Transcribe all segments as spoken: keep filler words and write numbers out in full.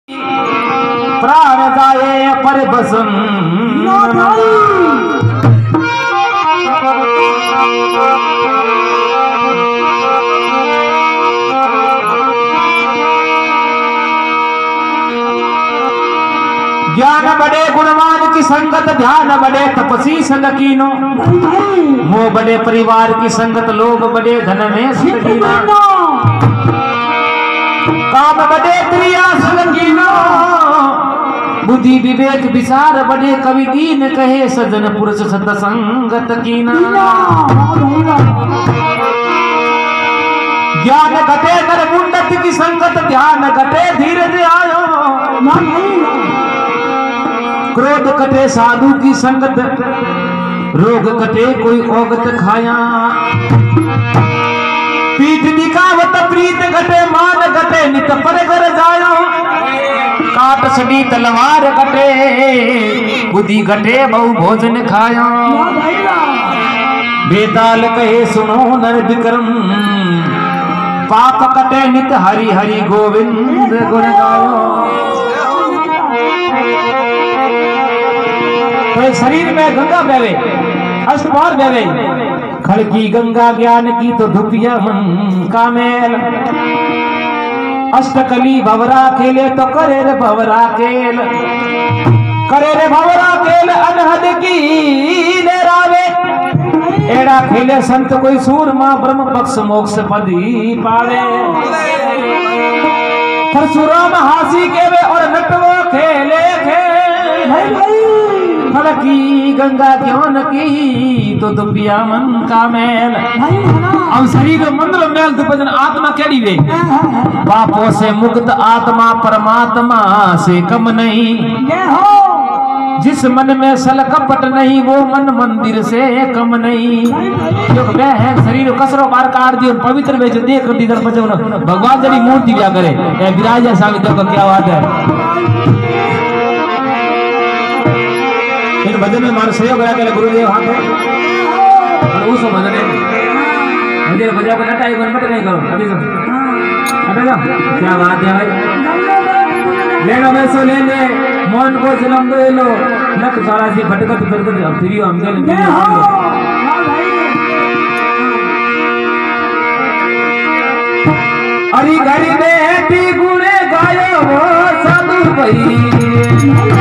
प्राण जाए पर बसन ज्ञान बड़े गुणवान की संगत, ध्यान बड़े तपसी संग कीनो, मोह बड़े परिवार की संगत, लोभ बड़े धन में सुख कीना, काम बड़े क्रिया संग कीनो, बुद्धि विवेक विचार बड़े कवि दीन कहे, सजन पुरुष सत संगत कीना। ज्ञान घटे कर मुंडत की संगत, ध्यान घटे धीरज आयो, क्रोध कटे साधु की संगत, रोग कटे कोई औगत खाया, पीठ दिखावत प्रीत घटे, मान घटे नित पर घर जायो, काट सड़ी तलवार घटे, बुद्धि घटे बहु भोजन खाया, बेताल कहे सुनो नर विक्रम, पाप कटे नित हरि हरि गोविंद गुण गायो। तो शरीर में गंगा बहवे, अष्टबार बहवे, खड़की गंगा ज्ञान की तो धुपिया मन का मेल, अष्टकली भवरा खेले तो करे रे भवरा खेल, करे रे भवरा खेल अनहद की लेरावे, एड़ा खेले संत कोई सूरमा ब्रह्म पक्ष मोक्ष पदी पावे, परशुराम हासी केवे और नटवो खेले खेल, खड़की गंगा ज्ञान की तो दुबिया मन का मेल, अब शरीर मंत्र मेल दुपजन आत्मा केड़ी वे, पापों से मुक्त आत्मा परमात्मा से कम नहीं, जिस मन में सल कपट नहीं वो मन मंदिर से कम नहीं, जो वह है शरीर कसरो बार काट दियो पवित्र वे जो देख दीदर बचो भगवान जड़ी मूर्ति क्या करे, ए विराज स्वामी तो क्या बात है। इन भजन में मानो सहयोग करा के गुरुदेव हाथ है और उस भजन में मुझे बजा को नटाई बन मत नहीं करो अभी तो हटेगा, क्या बात है भाई, लेना वैसो ले ले मन को जन्म दे लो, नक सारा सी भटकत भटकत फिर हम के अरे घरी बेटी गुणे गायो वो साधु भाई,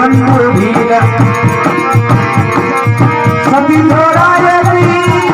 संग भील सती दोहरायती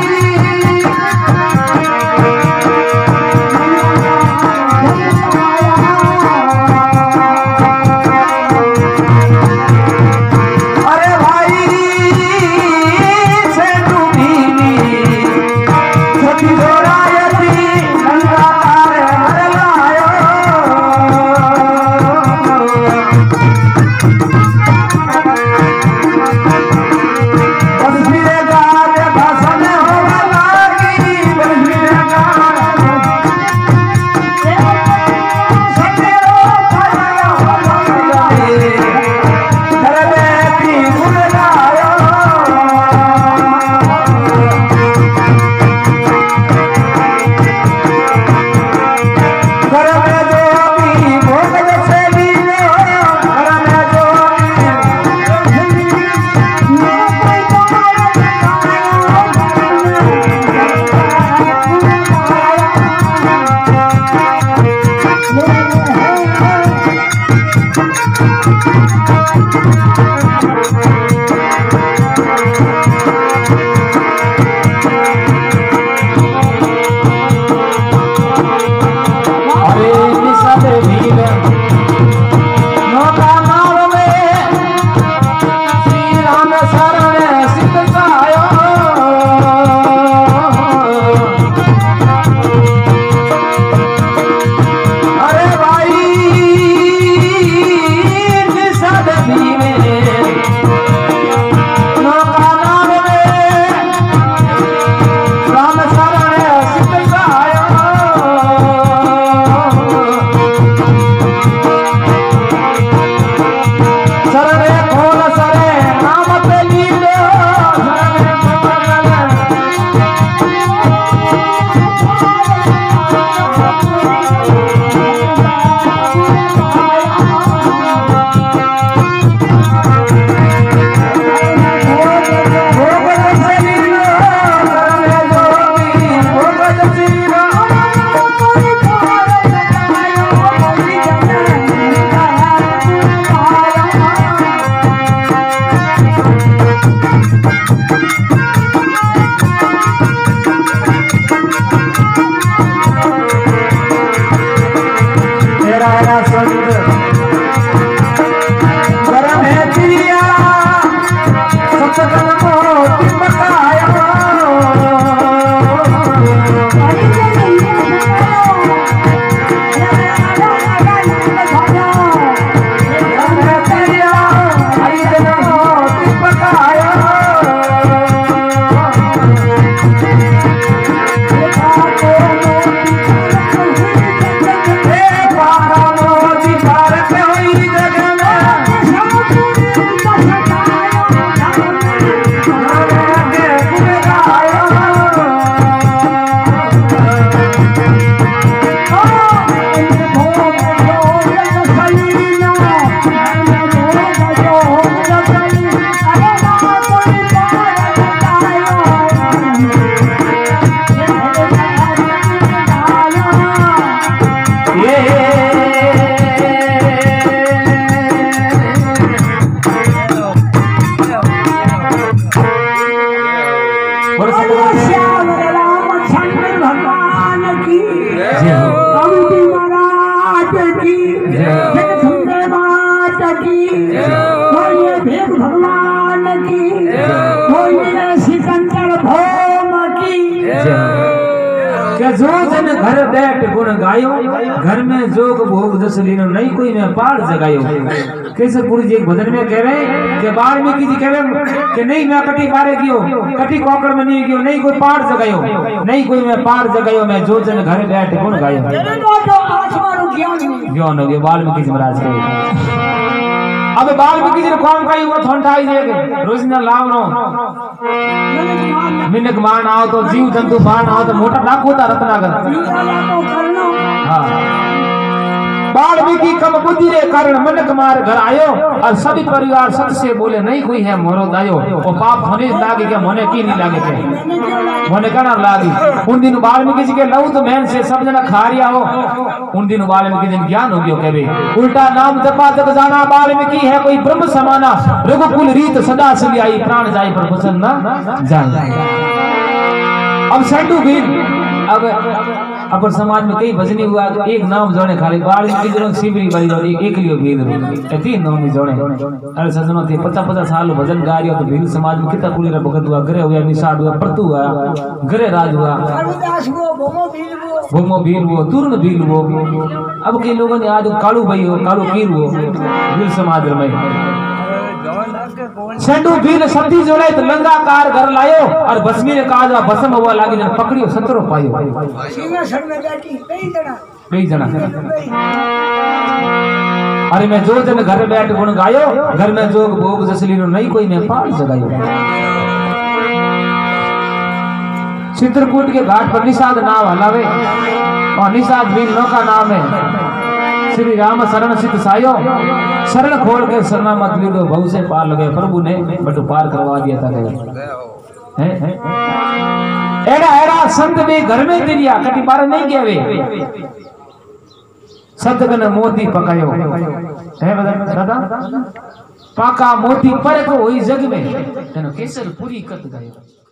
जो जन घर बैठ गुण गायो घर में जोग भोग जस लीनो नहीं कोई में पार जगायो। केसरपुरी जी एक भजन में कह रहे कि वाल्मीकि जी कह रहे कि नहीं मैं कटी पारे गियो कटी कोकड़ में नहीं गियो नहीं कोई पार जगायो नहीं कोई में पार जगायो मैं जो जन घर बैठ गुण गायो ज्ञान हो गया वाल्मीकि जी महाराज के। अब वाल्मीकि जी ने कौन कही वो ठंडाई जाएगा रोजिना लावनो मिनक मान आओ तो जीव जंतु मान आओ तो मोटा डाक होता रत्नागर। हाँ वाल्मीकि कम बुद्धि रे कारण मनक मार घर आयो और सभी परिवार सत से बोले नहीं कोई है मोरो दायो वो पाप होने लागे क्या मोने की नहीं लागे के मोने का ना लागी। उन दिन वाल्मीकि जी के लव तो मैन से सब जना खा रिया हो। उन दिन वाल्मीकि जी ज्ञान हो गयो कहबे उल्टा नाम जपा जग जाना वाल्मीकि है कोई ब्रह्म समाना रघुकुल रीत सदा चली आई प्राण जाए पर वचन ना जाए। अब सेंटू भी अब अपर समाज में कई भजनी हुआ एक नाम जोड़े खाली वाल्मीकि जी शिवरी बाई जोड़ी एक लियो भील ए तीन नाम ही जोड़े। अरे सजनों थे पचास पचास साल भजन गा रही हो तो भील समाज में कितना कुली रा भगत हुआ गरे हुआ निषाद हुआ प्रतु हुआ गरे राज हुआ भूमो भील वो तुरन भील वो। अब कई लोगों ने आज कालू भाई हो कालू पीर हो भील समाज में सेंडू भील सती जोड़े तो लंगाकार घर लायो और भस्मी ने कहा भस्म हुआ लागी जन पकड़ियो सतरो पायो सिंहासन में बैठी कई जना कई जना। अरे मैं जो जन घर बैठ गुण गायो घर में जोग भोग जसली नहीं कोई मैं पाल जगायो। चित्रकूट के घाट पर निषाद नाव हलावे और निषाद भील नौ का नाम है। श्री राम शरण सिद्ध सायो शरण खोल के शरणा मत लीदो बहु से पार लगे प्रभु ने बट पार करवा दिया था है है एड़ा एड़ा संत भी घर में दिलिया कटी बार नहीं गया वे संत कने मोती पकायो है दादा पाका मोती पर को होई जग में तेनो केसर पूरी कत गयो।